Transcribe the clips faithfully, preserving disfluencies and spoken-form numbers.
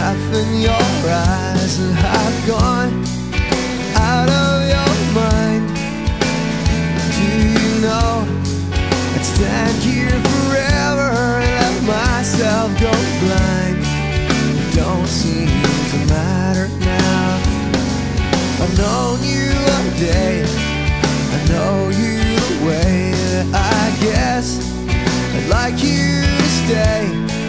laugh in your eyes, and I've gone out of your mind. Do you know I'd stand here forever and let myself go blind? It don't seem to matter now. I've known you a day, I know you the way that I guess I'd like you to stay.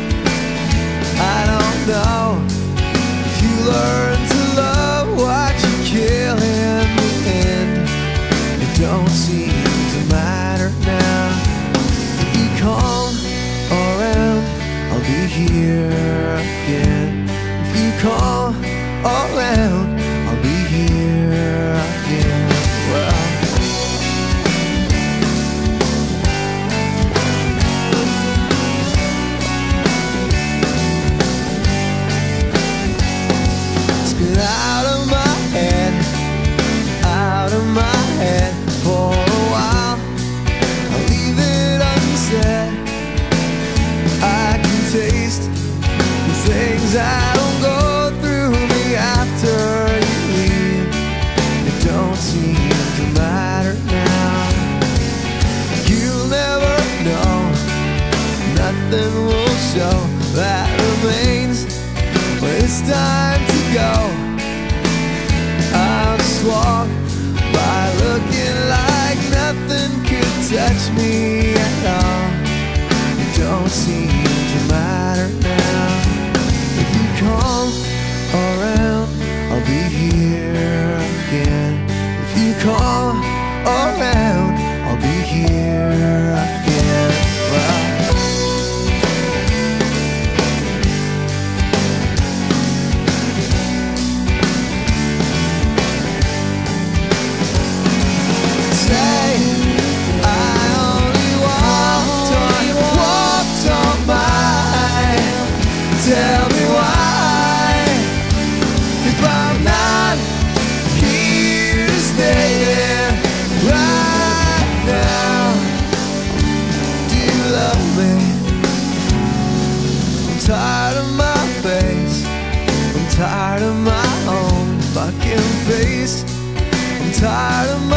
I don't know if you learn to love what you kill in the end. It don't seem to matter now. If you come around, I'll be here again. If you come around, I'll be here again. Well, out of my head, out of my head for a while. I'll leave it unsaid. I can taste the things that don't go through me after you leave. It don't seem to matter now. You'll never know, nothing will show that remains when it's time to go. I'll just walk by looking like nothing could touch me at all. It don't seem to matter now. If you come around, I'll be here again. If you come around, I'll be here again. Well, tell me why, if I'm not here to stay there right now. Do you love me? I'm tired of my face, I'm tired of my own fucking face, I'm tired of